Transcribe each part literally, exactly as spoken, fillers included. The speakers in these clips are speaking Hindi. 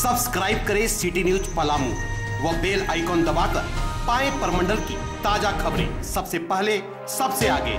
सब्सक्राइब करें सिटी न्यूज पलामू व बेल आइकॉन दबाकर पाएं परमंडल की ताजा खबरें सबसे पहले सबसे आगे।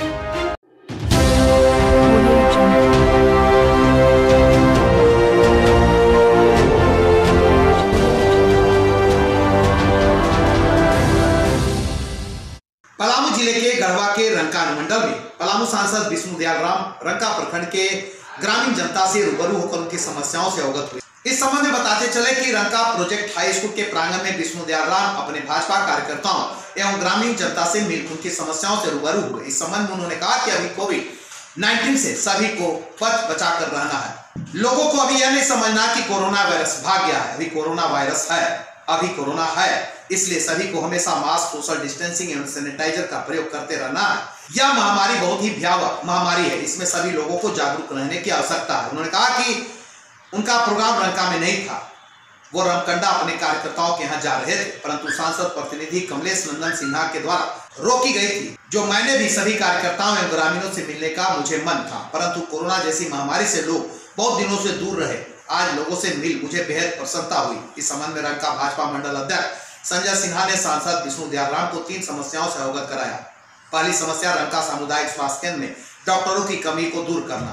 पलामू जिले के गढ़वा के रंका अनुमंडल में पलामू सांसद विष्णु दयाल राम रंका प्रखंड के ग्रामीण जनता से रूबरू होकर उनकी समस्याओं से अवगत हुए। इस संबंध में बताते चले कि रंका प्रोजेक्ट हाई स्कूल के प्रांगण में विष्णु दयाल राम अपने भाजपा कार्यकर्ताओं एवं ग्रामीण जनता से मिलकर उनकी समस्याओं से रूबरू हुए। इस संबंध में उन्होंने कहा कि अभी कोविड नाइन्टीन से सभी को बच बचा कर रहना है। लोगों को अभी यह नहीं समझना कि कोरोना वायरस भाग गया है, अभी कोरोना वायरस है, अभी कोरोना है, इसलिए सभी को हमेशा मास्क, सोशल डिस्टेंसिंग एवं सैनिटाइजर का प्रयोग करते रहना है। यह महामारी बहुत ही भयावह महामारी है, इसमें सभी लोगों को जागरूक रहने की आवश्यकता है। उन्होंने कहा कि उनका प्रोग्राम रंका में नहीं था, वो रमकंडा अपने कार्यकर्ताओं के यहाँ जा रहे थे, परंतु सांसद प्रतिनिधि कमलेश नंदन सिन्हा के द्वारा रोकी गई थी, जो मैंने भी सभी कार्यकर्ताओं एवं ग्रामीणों से मिलने का मुझे मन था, परंतु कोरोना जैसी महामारी से लोग बहुत दिनों से दूर रहे। आज लोगों से मिल मुझे बेहद प्रसन्नता हुई। इस संबंध में रंका भाजपा मंडल अध्यक्ष संजय सिन्हा ने सांसद विष्णु दयाल राम को तीन समस्याओं से अवगत कराया। पहली समस्या रंका सामुदायिक स्वास्थ्य केंद्र में डॉक्टरों की कमी को दूर करना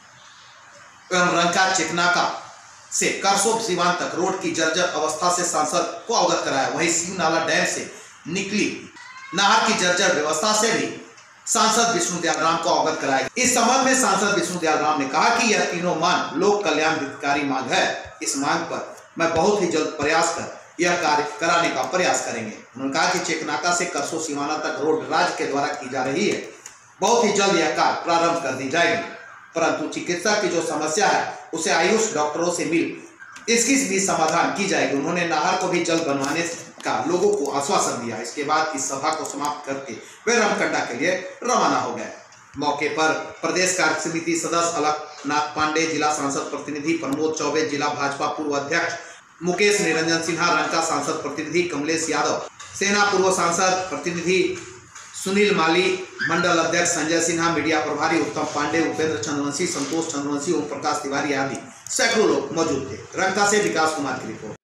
एवं रंका चिकनाका से करसों सीवान तक रोड की जर्जर अवस्था से सांसद को अवगत कराया। वहीं सीव नाला डैम से निकली नहर की जर्जर व्यवस्था से भी सांसद विष्णु दयाल राम को अवगत कराया। इस संबंध में सांसद विष्णु दयाल राम ने कहा कि यह तीनों मांग लोक कल्याण हितकारी मांग है। इस मांग पर मैं बहुत ही जल्द प्रयास कर यह कार्य कराने का प्रयास करेंगे। उन्होंने कहा कि चेकनाका से करसों सीमाना तक रोड राज्य के द्वारा की जा रही है, बहुत ही जल्द यह कार्य प्रारंभ कर दी जाएगी, परंतु चिकित्सा की जो समस्या है उसे आयुष डॉक्टरों से मिल इसकी भी समाधान की जाएगी। उन्होंने नहर को भी जल्द बनवाने का लोगों को आश्वासन दिया। इसके बाद इस सभा को समाप्त करके वे रमकंडा के लिए रवाना हो गए। मौके पर प्रदेश कार्य समिति सदस्य अलकनाथ पांडे, जिला सांसद प्रतिनिधि प्रमोद चौबे, जिला भाजपा पूर्व अध्यक्ष मुकेश निरंजन सिन्हा, रंका सांसद प्रतिनिधि कमलेश यादव, सेना पूर्व सांसद प्रतिनिधि सुनील माली, मंडल अध्यक्ष संजय सिन्हा, मीडिया प्रभारी उत्तम पांडे, उपेंद्र चंद्रवंशी, संतोष चंद्रवंशी, ओम प्रकाश तिवारी आदि सैकड़ों लोग मौजूद थे। रंका से विकास कुमार की रिपोर्ट।